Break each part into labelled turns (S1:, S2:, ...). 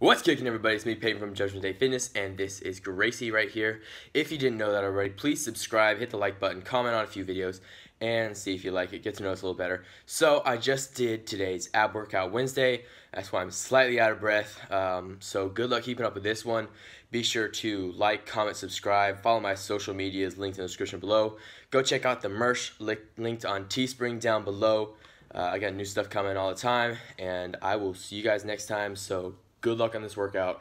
S1: What's kicking, everybody? It's me, Peyton from Judgment Day Fitness, and this is Gracie right here. If you didn't know that already, please subscribe, hit the like button, comment on a few videos, and see if you like it. Get to know us a little better. So I just did today's ab workout Wednesday. That's why I'm slightly out of breath. So good luck keeping up with this one. Be sure to like, comment, subscribe, follow my social medias, linked in the description below. Go check out the merch linked on Teespring down below. I got new stuff coming all the time, and I will see you guys next time. So good luck on this workout.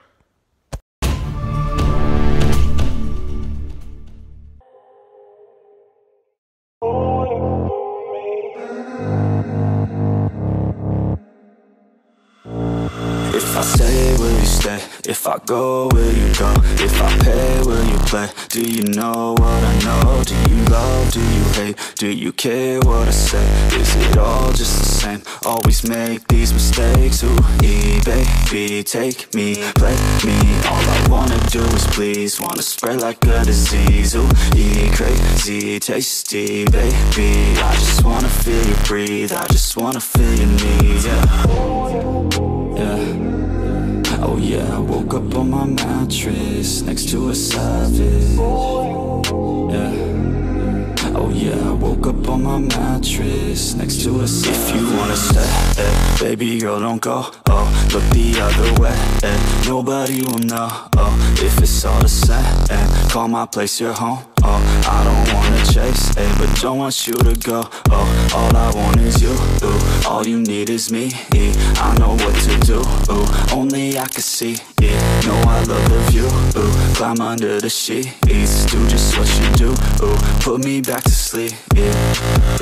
S2: If I stay, will you stay? If I go, will you go? If I pay, will you play? Do you know what I know? Do you love, do you hate? Do you care what I say? Is it all just the same? Always make these mistakes. Ooh, baby, take me, play me. All I wanna do is please. Wanna spread like a disease. Ooh, crazy, tasty, baby. I just wanna feel you breathe. I just wanna feel your need, yeah. Oh yeah, I woke up on my mattress next to a savage. Yeah. Oh yeah, I woke up on my mattress next to a savage. If you wanna stay, baby girl, don't go. Oh, look the other way. Nobody will know. Oh, if it's all the same. Call my place your home. Oh, I don't wanna chase, but don't want you to go. Oh, all I want is you. Ooh, all you need is me. I know what to do. Ooh, only I can see. Yeah, know I love the view. Ooh, climb under the sheets. Do just what you do. Ooh, put me back to sleep. Yeah.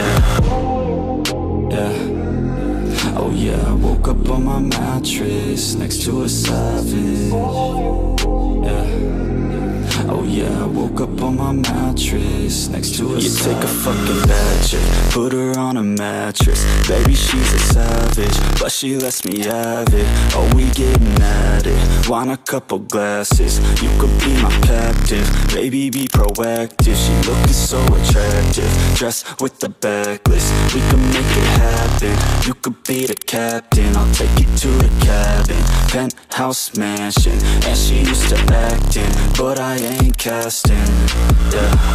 S2: Oh yeah, I woke up on my mattress next to a savage. Yeah. Oh yeah, I woke up on my mattress next to a savage. You take a fucking bad chick, put her on a mattress. Baby, she's a savage, but she lets me have it. Oh, we getting at it, want a couple glasses. You could be my captive, baby, be proactive. She looking so attractive, dressed with the backlist. We can make it happen, you could be the captain. I'll take you to the cabin, penthouse mansion. And she used to acting, but I ain't casting, yeah.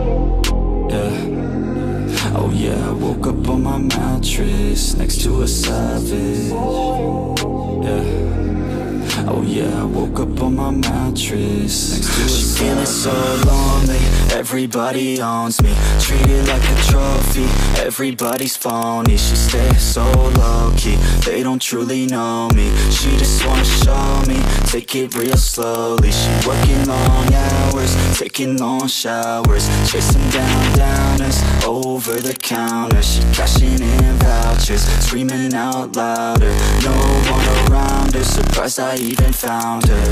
S2: Oh yeah, I woke up on my mattress next to a savage. Yeah. Oh yeah, I woke up on my mattress next to a savage. She feeling so lonely, everybody owns me. Treated like a trophy, everybody's phony. She stays so low-key, they don't truly know me. She just wanna show me, take it real slowly. She working long hours, taking long showers, chasing downers over the counter. She cashing in vouchers, screaming out louder. No one around her, surprised I even found her.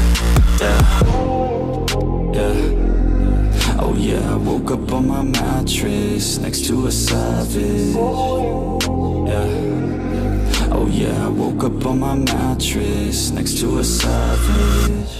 S2: Yeah. Oh yeah, I woke up on my mattress next to a savage. Yeah. Oh yeah, I woke up on my mattress next to a savage.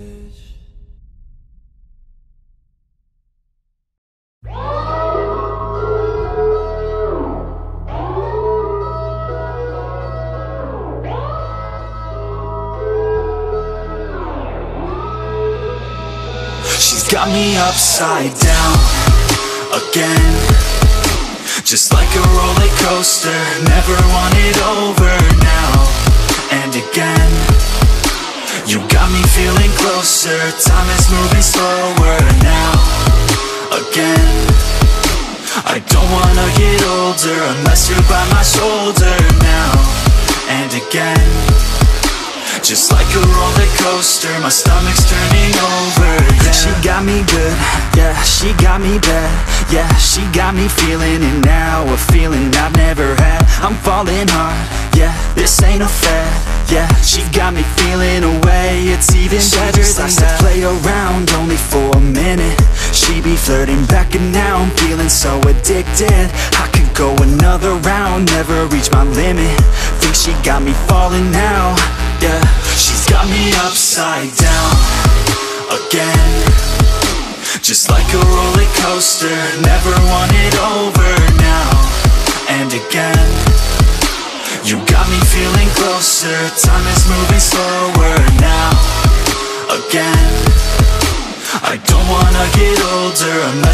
S2: She's got me upside down again, just like a roller coaster. Never want it over now and again. You got me feeling closer, time is moving slower now again. I don't wanna get older unless you're by my shoulder now and again. Just like a roller coaster, my stomach's turning over, yeah. She got me good, yeah, she got me bad. Yeah, she got me feeling it now, a feeling I've never had. I'm falling hard, yeah, this ain't a fad. Yeah, she got me feeling away, it's even better than that. To play around only for a minute. She be flirting back and now I'm feeling so addicted. I could go another round, never reach my limit. Think she got me falling now, yeah. She's got me upside down again, just like a roller coaster. Never want it over now and again. You got me feeling closer, time is moving slower now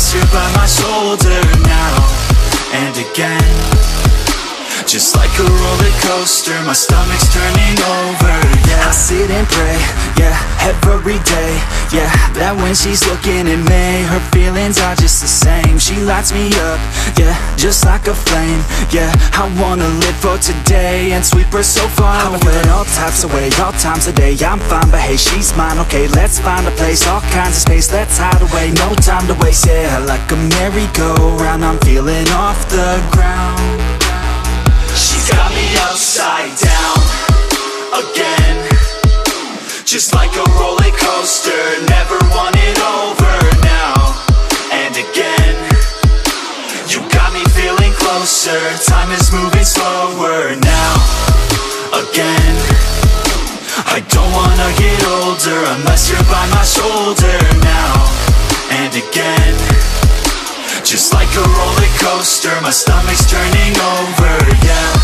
S2: unless you're by my shoulder now and again. Just like a roller coaster, my stomach's turning over, yeah. I sit and pray, yeah, every day, yeah, that when she's looking at me, her feelings are just the same. She lights me up, yeah, just like a flame, yeah. I wanna live for today and sweep her so far away. I went all types of way, all times a day. I'm fine, but hey, she's mine, okay. Let's find a place, all kinds of space. Let's hide away, no time to waste, yeah. Like a merry-go-round, I'm feeling off the ground. She's got me upside down again, just like a roller coaster. Never want it over now and again. You got me feeling closer. Time is moving slower now again. I don't wanna get older unless you're by my shoulder now and again. Just like a roller coaster, my stomach's turning over, yeah.